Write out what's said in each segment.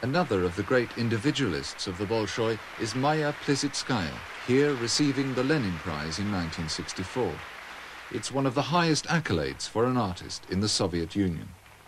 Another of the great individualists of the Bolshoi is Maya Plesitskaya, here receiving the Lenin Prize in 1964. It's one of the highest accolades for an artist in the Soviet Union.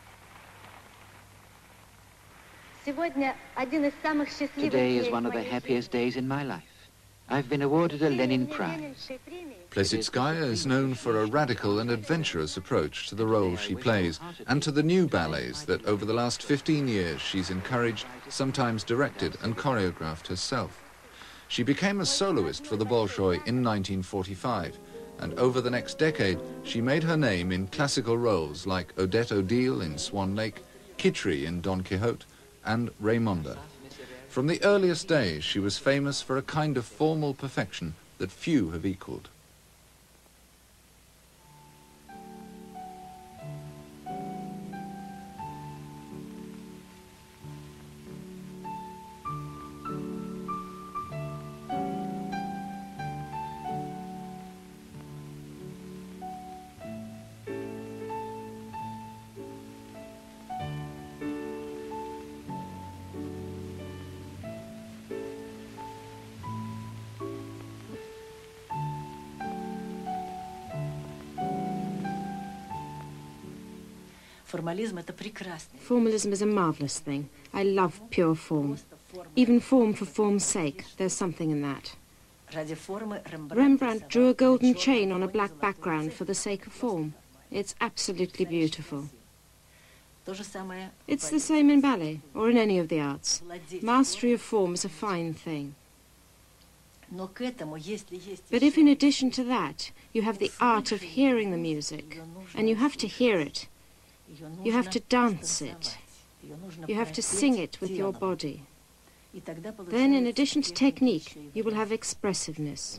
Today is one of the happiest days in my life. I've been awarded a Lenin Prize. Plesitskaya is known for a radical and adventurous approach to the role she plays and to the new ballets that over the last 15 years she's encouraged, sometimes directed and choreographed herself. She became a soloist for the Bolshoi in 1945, and over the next decade she made her name in classical roles like Odette Odile in Swan Lake, Kitri in Don Quixote, and Raymonda. From the earliest days she was famous for a kind of formal perfection that few have equaled. Formalism is a marvelous thing. I love pure form. Even form for form's sake. There's something in that. Rembrandt drew a golden chain on a black background for the sake of form. It's absolutely beautiful. It's the same in ballet or in any of the arts. Mastery of form is a fine thing. But if in addition to that you have the art of hearing the music, and you have to hear it, you have to dance it, you have to sing it with your body, then in addition to technique, you will have expressiveness.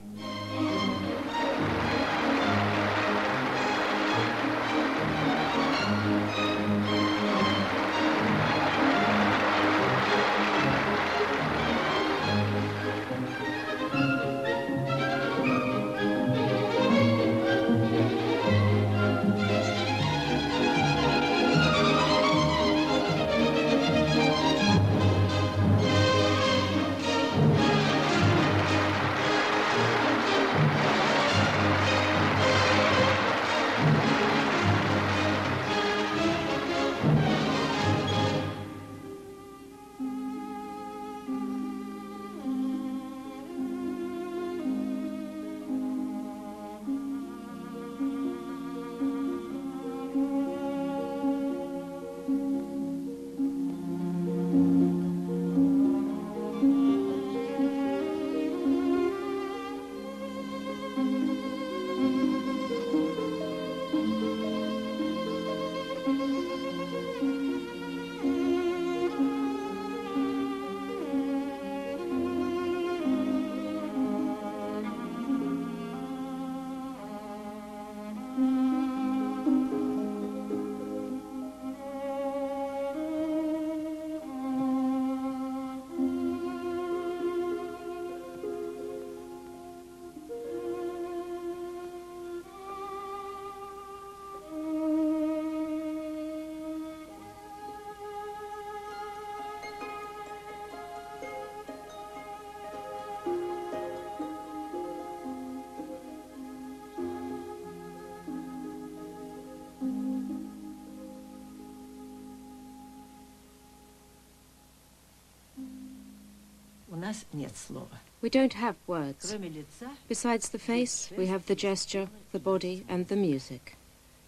We don't have words. Besides the face, we have the gesture, the body, and the music.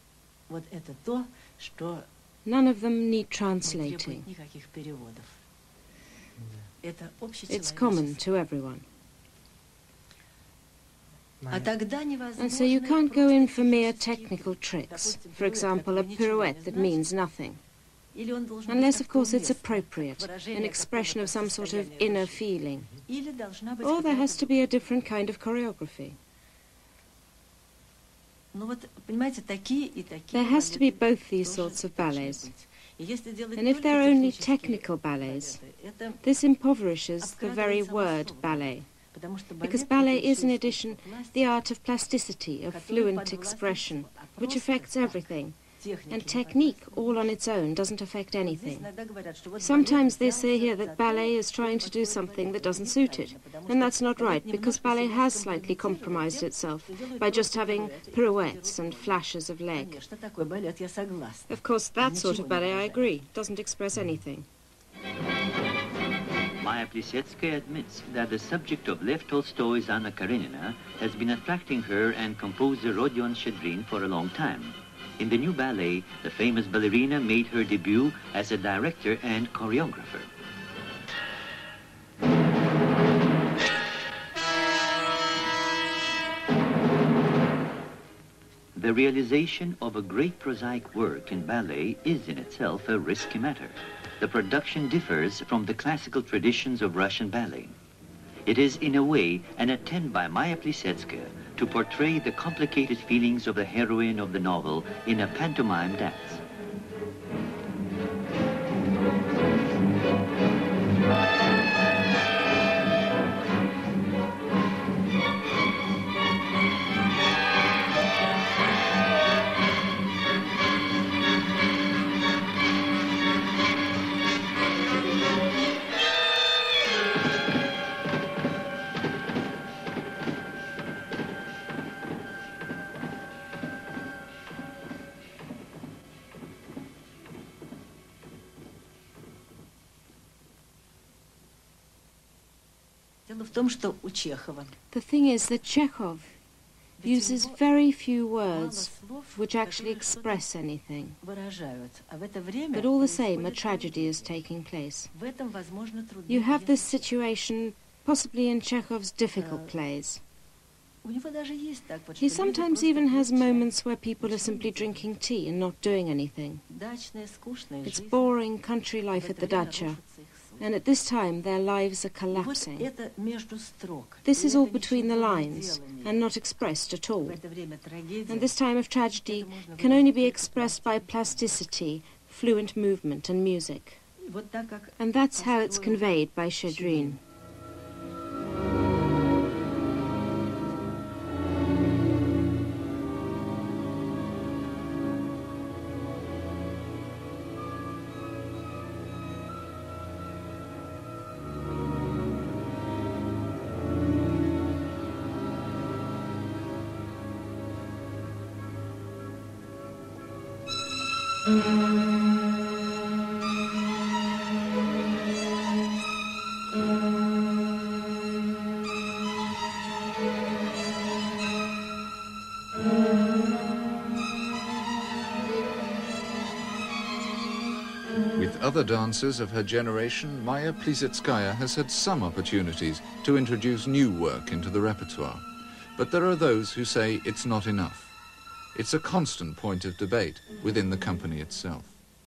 None of them need translating. It's common to everyone. And so you can't go in for mere technical tricks. For example, a pirouette that means nothing. Unless, of course, it's appropriate, an expression of some sort of inner feeling. Or there has to be a different kind of choreography. There has to be both these sorts of ballets. And if they're only technical ballets, this impoverishes the very word ballet. Because ballet is, in addition, the art of plasticity, of fluent expression, which affects everything. And technique, all on its own, doesn't affect anything. Sometimes they say here that ballet is trying to do something that doesn't suit it. And that's not right, because ballet has slightly compromised itself by just having pirouettes and flashes of leg. Of course, that sort of ballet, I agree, doesn't express anything. Maya Plisetskaya admits that the subject of Lev Tolstoy's Anna Karenina has been attracting her and composer Rodion Shchedrin for a long time. In the new ballet, the famous ballerina made her debut as a director and choreographer. The realization of a great prosaic work in ballet is in itself a risky matter. The production differs from the classical traditions of Russian ballet. It is, in a way, an attempt by Maya Plisetskaya to portray the complicated feelings of the heroine of the novel in a pantomime dance. The thing is that Chekhov uses very few words which actually express anything. But all the same, a tragedy is taking place. You have this situation possibly in Chekhov's difficult plays. He sometimes even has moments where people are simply drinking tea and not doing anything. It's boring country life at the dacha. And at this time, their lives are collapsing. This is all between the lines and not expressed at all. And this time of tragedy can only be expressed by plasticity, fluent movement and music. And that's how it's conveyed by Shchedrin. With other dancers of her generation, Maya Plisetskaya has had some opportunities to introduce new work into the repertoire. But there are those who say it's not enough. It's a constant point of debate within the company itself.